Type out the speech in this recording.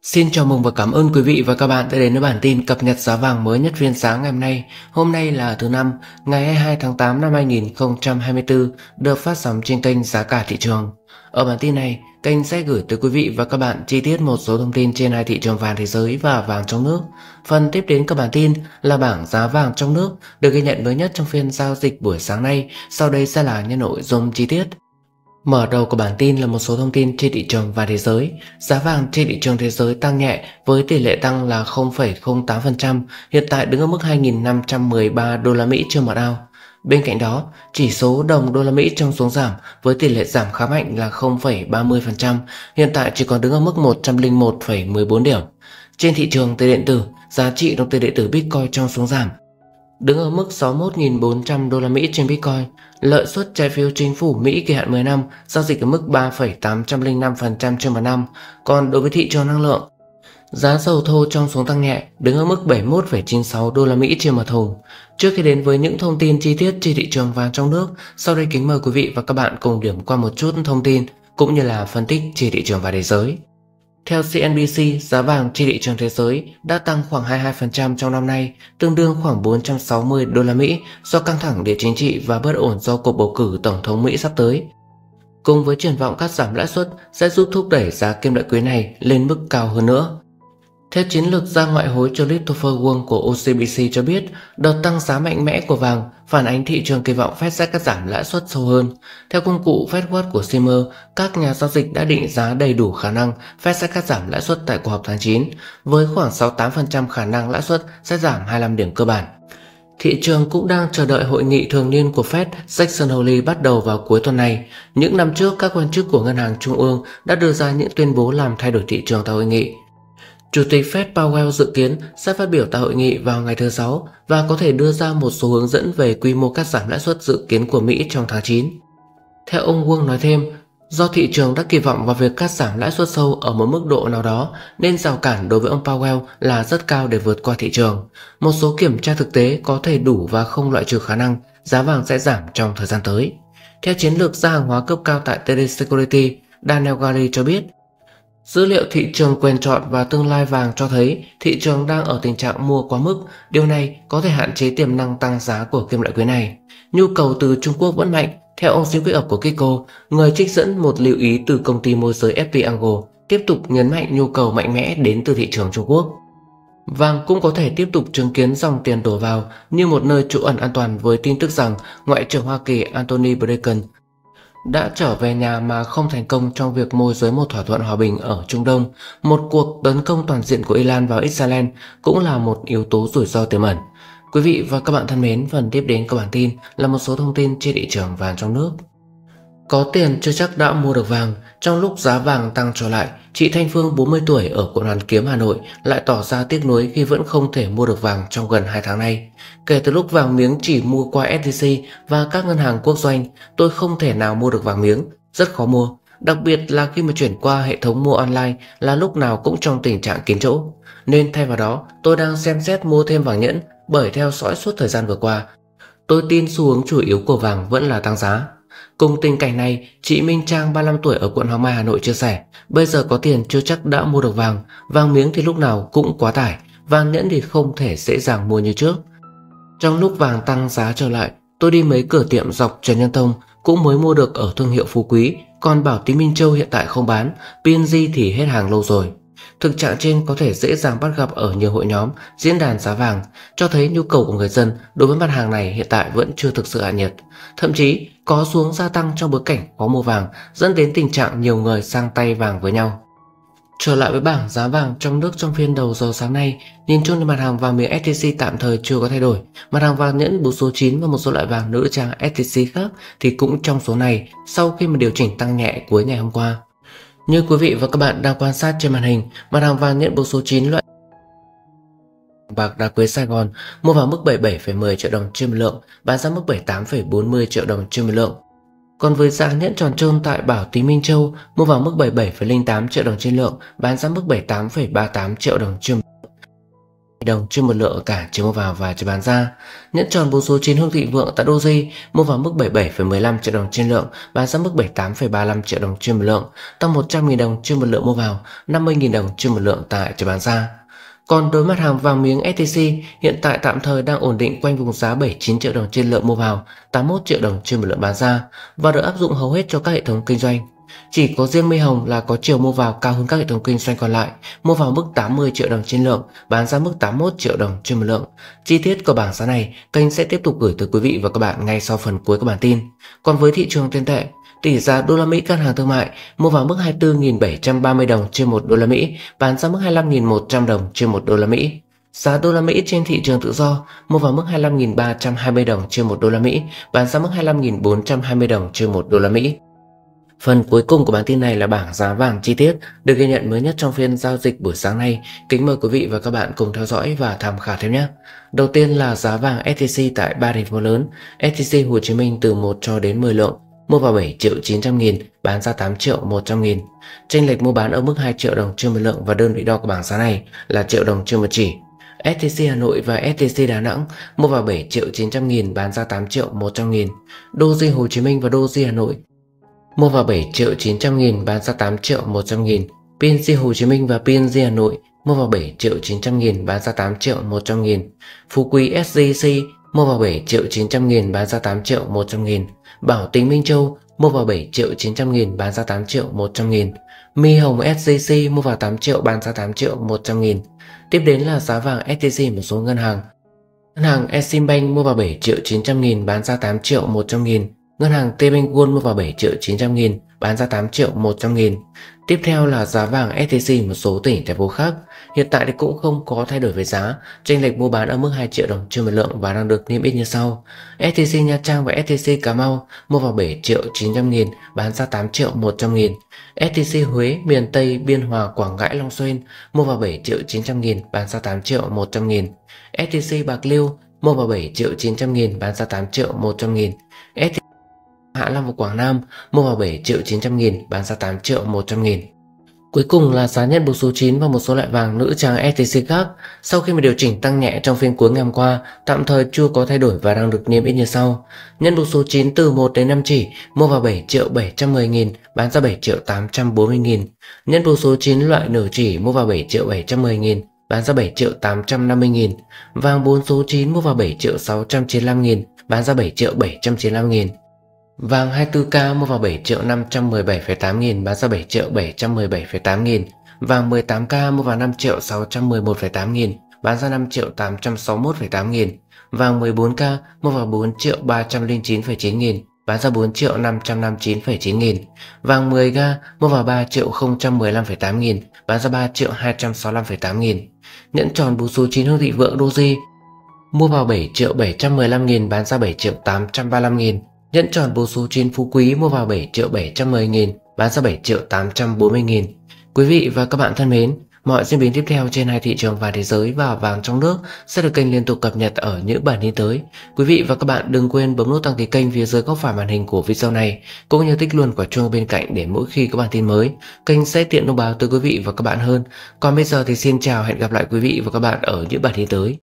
Xin chào mừng và cảm ơn quý vị và các bạn đã đến với bản tin cập nhật giá vàng mới nhất phiên sáng ngày hôm nay. Hôm nay là thứ năm, ngày 22 tháng 8 năm 2024, được phát sóng trên kênh Giá cả thị trường. Ở bản tin này, kênh sẽ gửi tới quý vị và các bạn chi tiết một số thông tin trên hai thị trường vàng thế giới và vàng trong nước. Phần tiếp đến các bản tin là bảng giá vàng trong nước được ghi nhận mới nhất trong phiên giao dịch buổi sáng nay. Sau đây sẽ là những nội dung chi tiết. Mở đầu của bản tin là một số thông tin trên thị trường và thế giới. Giá vàng trên thị trường thế giới tăng nhẹ với tỷ lệ tăng là 0,08%, hiện tại đứng ở mức 2.513 đô la Mỹ trên một ounce. Bên cạnh đó, chỉ số đồng đô la Mỹ trong xuống giảm với tỷ lệ giảm khá mạnh là 0,30%, hiện tại chỉ còn đứng ở mức 101,14 điểm. Trên thị trường tiền điện tử, giá trị đồng tiền điện tử Bitcoin trong xuống giảm, đứng ở mức 61.400 đô la Mỹ trên Bitcoin. Lợi suất trái phiếu chính phủ Mỹ kỳ hạn 10 năm giao dịch ở mức 3,805% trên một năm. Còn đối với thị trường năng lượng, giá dầu thô trong xuống tăng nhẹ, đứng ở mức 71,96 đô la Mỹ trên một thùng. Trước khi đến với những thông tin chi tiết trên thị trường vàng trong nước, sau đây kính mời quý vị và các bạn cùng điểm qua một chút thông tin cũng như là phân tích trên thị trường và thế giới. Theo CNBC, giá vàng trên thị trường thế giới đã tăng khoảng 22% trong năm nay, tương đương khoảng 460 đô la Mỹ do căng thẳng địa chính trị và bất ổn do cuộc bầu cử tổng thống Mỹ sắp tới. Cùng với triển vọng cắt giảm lãi suất sẽ giúp thúc đẩy giá kim loại quý này lên mức cao hơn nữa. Theo chiến lược gia ngoại hối Christopher Wong của OCBC cho biết, đợt tăng giá mạnh mẽ của vàng phản ánh thị trường kỳ vọng Fed sẽ cắt giảm lãi suất sâu hơn. Theo công cụ FedWatch của Simmer, các nhà giao dịch đã định giá đầy đủ khả năng Fed sẽ cắt giảm lãi suất tại cuộc họp tháng 9, với khoảng 68% khả năng lãi suất sẽ giảm 25 điểm cơ bản. Thị trường cũng đang chờ đợi hội nghị thường niên của Fed Jackson Hole bắt đầu vào cuối tuần này. Những năm trước, các quan chức của Ngân hàng Trung ương đã đưa ra những tuyên bố làm thay đổi thị trường tại hội nghị. Chủ tịch Fed Powell dự kiến sẽ phát biểu tại hội nghị vào ngày thứ Sáu và có thể đưa ra một số hướng dẫn về quy mô cắt giảm lãi suất dự kiến của Mỹ trong tháng 9. Theo ông Wong nói thêm, do thị trường đã kỳ vọng vào việc cắt giảm lãi suất sâu ở một mức độ nào đó nên rào cản đối với ông Powell là rất cao để vượt qua thị trường. Một số kiểm tra thực tế có thể đủ và không loại trừ khả năng giá vàng sẽ giảm trong thời gian tới. Theo chiến lược gia hàng hóa cấp cao tại TD Security, Daniel Gary cho biết, dữ liệu thị trường quyền chọn và tương lai vàng cho thấy thị trường đang ở tình trạng mua quá mức. Điều này có thể hạn chế tiềm năng tăng giá của kim loại quý này. Nhu cầu từ Trung Quốc vẫn mạnh. Theo ông Jim Quick của Kiko, người trích dẫn một lưu ý từ công ty môi giới FP Angle, tiếp tục nhấn mạnh nhu cầu mạnh mẽ đến từ thị trường Trung Quốc. Vàng cũng có thể tiếp tục chứng kiến dòng tiền đổ vào như một nơi trú ẩn an toàn với tin tức rằng Ngoại trưởng Hoa Kỳ Antony Blinken đã trở về nhà mà không thành công trong việc môi giới một thỏa thuận hòa bình ở Trung Đông. Một cuộc tấn công toàn diện của Iran vào Israel cũng là một yếu tố rủi ro tiềm ẩn. Quý vị và các bạn thân mến, phần tiếp đến của bản tin là một số thông tin trên thị trường vàng trong nước. Có tiền chưa chắc đã mua được vàng. Trong lúc giá vàng tăng trở lại, chị Thanh Phương 40 tuổi ở quận Hoàn Kiếm, Hà Nội lại tỏ ra tiếc nuối khi vẫn không thể mua được vàng trong gần 2 tháng nay. Kể từ lúc vàng miếng chỉ mua qua SJC và các ngân hàng quốc doanh, tôi không thể nào mua được vàng miếng, rất khó mua. Đặc biệt là khi mà chuyển qua hệ thống mua online là lúc nào cũng trong tình trạng kín chỗ. Nên thay vào đó, tôi đang xem xét mua thêm vàng nhẫn bởi theo dõi suốt thời gian vừa qua, tôi tin xu hướng chủ yếu của vàng vẫn là tăng giá. Cùng tình cảnh này, chị Minh Trang 35 tuổi ở quận Hoàng Mai, Hà Nội chia sẻ, bây giờ có tiền chưa chắc đã mua được vàng, vàng miếng thì lúc nào cũng quá tải, vàng nhẫn thì không thể dễ dàng mua như trước. Trong lúc vàng tăng giá trở lại, tôi đi mấy cửa tiệm dọc Trần Nhân Tông cũng mới mua được ở thương hiệu Phú Quý, còn Bảo Tín Minh Châu hiện tại không bán, PNG thì hết hàng lâu rồi. Thực trạng trên có thể dễ dàng bắt gặp ở nhiều hội nhóm, diễn đàn giá vàng, cho thấy nhu cầu của người dân đối với mặt hàng này hiện tại vẫn chưa thực sự hạ nhiệt. Thậm chí có xuống gia tăng trong bối cảnh khó mua vàng, dẫn đến tình trạng nhiều người sang tay vàng với nhau. Trở lại với bảng giá vàng trong nước trong phiên đầu giờ sáng nay, nhìn chung thì mặt hàng vàng miếng SJC tạm thời chưa có thay đổi. Mặt hàng vàng nhẫn bộ số 9 và một số loại vàng nữ trang SJC khác thì cũng trong số này sau khi mà điều chỉnh tăng nhẹ cuối ngày hôm qua. Như quý vị và các bạn đang quan sát trên màn hình, mặt hàng vàng nhẫn bộ số 9 loại bạc đá quý Sài Gòn mua vào mức 77,10 triệu đồng trên một lượng, bán ra mức 78,40 triệu đồng trên một lượng. Còn với giá nhẫn tròn trơn tại Bảo Tín Minh Châu mua vào mức 77,08 triệu đồng trên lượng, bán ra mức 78,38 triệu đồng trên một lượng. đồng trên một lượng ở cả chiều mua vào và chiều bán ra. Nhẫn tròn bốn số 9 Hương Thịnh Vượng tại Doji mua vào mức 77,15 triệu đồng trên lượng, bán ra mức 78,35 triệu đồng trên một lượng, tăng 100.000 đồng trên một lượng mua vào, 50.000 đồng trên một lượng tại chiều bán ra. Còn đối mặt hàng vàng miếng SJC hiện tại tạm thời đang ổn định quanh vùng giá 79 triệu đồng trên lượng mua vào, 81 triệu đồng trên một lượng bán ra và được áp dụng hầu hết cho các hệ thống kinh doanh. Chỉ có riêng Mây Hồng là có chiều mua vào cao hơn các hệ thống kinh doanh còn lại, mua vào mức 80 triệu đồng trên lượng, bán ra mức 81 triệu đồng trên một lượng. Chi tiết của bảng giá này, kênh sẽ tiếp tục gửi tới quý vị và các bạn ngay sau phần cuối của bản tin. Còn với thị trường tiền tệ, tỷ giá đô la Mỹ ngân hàng thương mại mua vào mức 24.730 đồng trên một đô la Mỹ, bán ra mức 25.100 đồng trên một đô la Mỹ. Giá đô la Mỹ trên thị trường tự do mua vào mức 25.320 đồng trên một đô la Mỹ, bán ra mức 25.420 đồng trên một đô la Mỹ. Phần cuối cùng của bản tin này là bảng giá vàng chi tiết được ghi nhận mới nhất trong phiên giao dịch buổi sáng nay. Kính mời quý vị và các bạn cùng theo dõi và tham khảo thêm nhé. Đầu tiên là giá vàng SJC tại 3 thành phố lớn. SJC Hồ Chí Minh từ 1 cho đến 10 lượng, mua vào 7 triệu 900 nghìn, bán ra 8 triệu 100 nghìn. Chênh lệch mua bán ở mức 2 triệu đồng trên một lượng và đơn vị đo của bảng giá này là triệu đồng trên một chỉ. SJC Hà Nội và SJC Đà Nẵng mua vào 7 triệu 900 nghìn, bán ra 8 triệu 100 nghìn. Doji Hồ Chí Minh và Doji Hà Nội mua vào 7 triệu 900 nghìn, bán ra 8 triệu 100 nghìn. PNG Hồ Chí Minh và PNG Hà Nội mua vào 7 triệu 900 nghìn, bán ra 8 triệu 100 nghìn. Phú Quý SJC mua vào 7 triệu 900 nghìn, bán ra 8 triệu 100 nghìn. Bảo Tín Minh Châu mua vào 7 triệu 900 nghìn, bán ra 8 triệu 100 nghìn. Mi Hồng SJC mua vào 8 triệu, bán ra 8 triệu 100 nghìn. Tiếp đến là giá vàng SJC một số ngân hàng. Ngân hàng Eximbank mua vào 7 triệu 900 nghìn, bán ra 8 triệu 100 nghìn. Ngân hàng T-Bank Gold mua vào 7 triệu 900 nghìn, bán ra 8 triệu 100 nghìn. Tiếp theo là giá vàng SJC một số tỉnh thành phố khác. Hiện tại thì cũng không có thay đổi về giá, chênh lệch mua bán ở mức 2 triệu đồng trên một lượng và đang được niêm yết như sau. SJC Nha Trang và SJC Cà Mau mua vào 7 triệu 900 nghìn, bán ra 8 triệu 100 nghìn. SJC Huế, miền Tây, Biên Hòa, Quảng Ngãi, Long Xuyên mua vào 7 triệu 900 nghìn, bán ra 8 triệu 100 nghìn. SJC Bạc Liêu mua vào 7 triệu 900 nghìn, bán ra 8 triệu 100 nghìn. Hạ Long và Quảng Nam mua vào 7 triệu 900 nghìn, bán ra 8 triệu 100 nghìn. Cuối cùng là giá nhất buộc số 9 và một số loại vàng nữ trang SJC khác. Sau khi mà điều chỉnh tăng nhẹ trong phiên cuối ngày hôm qua, tạm thời chưa có thay đổi và đang được niêm yết như sau. Nhân buộc số 9 từ 1 đến 5 chỉ mua vào 7 triệu 710 nghìn, bán ra 7 triệu 840 nghìn. Nhân buộc số 9 loại nửa chỉ mua vào 7 triệu 710 nghìn, bán ra 7 triệu 850 nghìn. Vàng 4 số 9 mua vào 7 triệu 695 nghìn, bán ra 7 triệu 795 nghìn. Vàng 24K mua vào 7 triệu 517,8 nghìn, bán ra 7 triệu 717,8 nghìn. Vàng 18K mua vào 5 triệu 611,8 nghìn, bán ra 5 triệu 861,8 nghìn. Vàng 14K mua vào 4 triệu 309,9 nghìn, bán ra 4 triệu 559,9 nghìn. Vàng 10K mua vào 3 triệu 015,8 nghìn, bán ra 3 triệu 265,8 nghìn. Nhẫn tròn bù số 9 Hương Thịnh Vượng Doji mua vào 7 triệu 715 nghìn, bán ra 7 triệu 835 nghìn. Nhẫn tròn bố số 9 Phú Quý mua vào 7 triệu 710 nghìn, bán ra 7 triệu 840 nghìn. Quý vị và các bạn thân mến, mọi diễn biến tiếp theo trên hai thị trường vàng thế giới và vàng trong nước sẽ được kênh liên tục cập nhật ở những bản tin tới. Quý vị và các bạn đừng quên bấm nút đăng ký kênh phía dưới góc phải màn hình của video này, cũng như tích luôn quả chuông bên cạnh để mỗi khi có bản tin mới, kênh sẽ tiện thông báo tới quý vị và các bạn hơn. Còn bây giờ thì xin chào, hẹn gặp lại quý vị và các bạn ở những bản tin tới.